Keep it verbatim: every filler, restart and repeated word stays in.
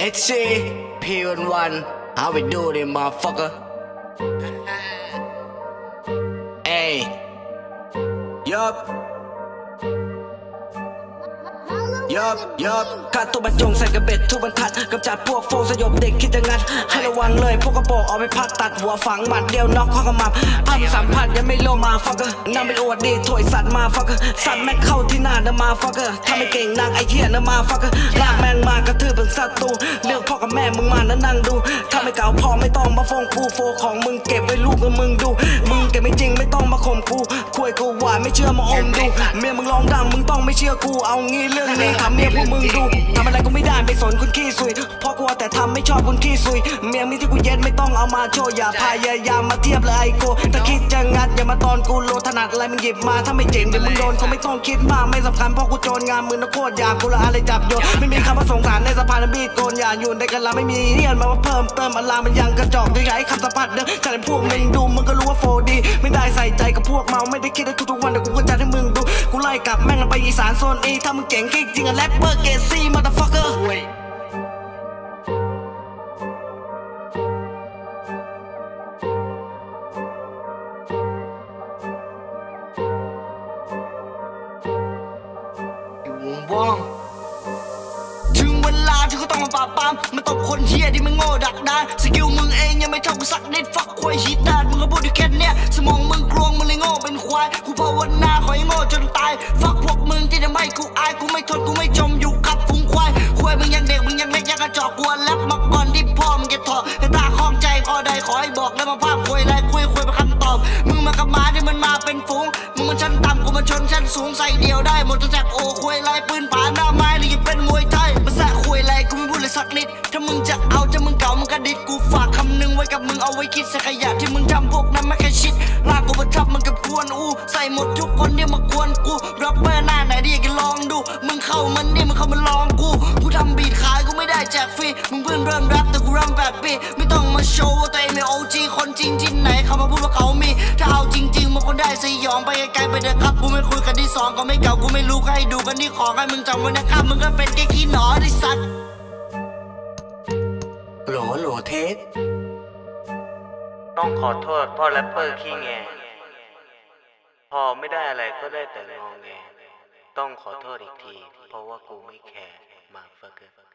H C P one one How we do this motherfucker Hey Yupยับยับขาดตัวบรรจงใส่กระเบ็ดทุกบรรทัดกำจัดพวกโฟสยบเด็กคิดจะงัดให้ระวังเลยพวกกระโปงเอาไปพัดตัดหัวฝังบัดเดียวน็อกข้อกระมับภาพสัมผัสยังไม่โลมาฟักเกอร์นำไปอวดดีถอยสัตว์มาฟักเกอร์สัตว์แม่งเข้าที่หน้าเนมาฟักเกอร์ถ้าไม่เก่งนางไอเหี้ยเนมาฟักเกอร์ลากแม่งมากระทืบเป็นศัตรูเลือกพ่อกับแม่มึงมานั่งดูถ้าไม่เก่าพอไม่ต้องมาฟ้องกูโฟของมึงเก็บไว้ลูกกับมึงดูมึงเก็บไม่จริงไม่ต้องมาข่มกูคุยกูหวานไม่เชื่อมาอมดูเมียมึงร้องดังมึงต้องไม่เชื่อกูเอางี้เรื่องนี้ทำเมียพวกมึงทำอะไรก็ไม่ได้ไม่สนคนขี้ซุยเพราะกลัวแต่ทำไม่ชอบคนขี้ซุยเมียมีที่กูเย็นไม่ต้องเอามาโชว์อย่าพยายามมาเทียบเลยไอโกถ้าคิดจะงัดอย่ามาตอนกูโลถนัดอะไรมึงหยิบมาถ้าไม่เจ๋งเดี๋ยวมึงโดนเขาไม่ต้องคิดมากไม่สำคัญเพราะกูโจรงานมึงนะโคตรอยากกูละอะไรจับโยนไม่มีคำว่าสงสารในสะพานบีดโกนอย่าอยู่ในกันละไม่มีเรียนมาว่าเพิ่มเติมอลามันยังกระจอกด้วยไอ้คำสัมผัสเดิมแต่พวกมึงดูมึงก็รู้ว่าโฟดีไม่ได้ใส่ใจกับพวกเมาไม่ได้คิดในทุกๆวันแต่กูก็จัดให้มึงดูกูไล่กลับแม่งไปอีสานโซนอีถ้ามึงเจ๋งจริงอะแรปเปอร์เกซี่มาตาฟักเกอร์ถึงเวลาที่เขาต้องมาปราบปรามมาตบคนเฮียที่มึงโง่ดักดานสกิลมึงเองยังไม่เท่ากูสักนิดฟักควายฮีดานมึงก็พูดอยู่แค่เนี้ยสมองมึงกลวงมึงเลยโง่เป็นควายกูภาวนาขอให้โง่จนตายฟักพวกมึงที่ทำให้กูอายกูไม่ทนกูไม่จมอยู่กับฝูงควายควายมึงยังเด็กมึงยังเล็กยังกระจอกกลัวแลบมาก่อนที่พ่อมึงจะถอดแต่ตาคล้องใจข้อใดขอให้บอกแล้วมาภาพควายไรคุยคุยเป็นคำตอบมึงมากับม้าที่มันมาเป็นฝูงมึงมันชั้นต่ำกูมันชนชั้นสูงใส่เดียวได้หมดจะแจกโอ้ควายไรปืนป่าหน้าไม้หรือเป็นมวยไทยภาษาคุยไรกูไม่พูดเลยสักนิดถ้ามึงจะเอาจะมึงเก่ามึงกระดิดกูฝากคำนึงไว้กับมึงเอาไว้คิดสักขยะที่มึงทำพวกนั้นไม่แค่ชิดลากกูมาทับมึงกับกวนอูใส่หมดทุกคนที่มากวนกูรับเบอร์หน้าไหนดีอยากลองดูมึงเข้ามันนี่มึงเข้ามาลองกูกูทำบีทขายกูไม่ได้แจกฟรีมึงเพิ่งเริ่มแรปแต่กูรำแบบปีไม่ต้องมาโชว์ว่าตัวเองไม่โอจีคนจริงที่ไหนเขามาพูดว่าเขามีถ้าเอาจริงๆมึงคนได้สยองไปไกลๆไปเถอะครับกูไม่คุยกันที่สองก็ไม่เก่ากูไม่รู้ให้ดูกันที่ของให้มึงจำไว้นะครับมึงก็เป็นแค่ขี้หนอที่สัตว์โหลโหลเทสต้องขอโทษพ่อแรปเปอร์ขี้แงพอไม่ได้อะไรก็ได้แต่งอแงต้องขอโทษอีกทีเพราะว่ากูไม่แคร์มาเฟอร์เกอร์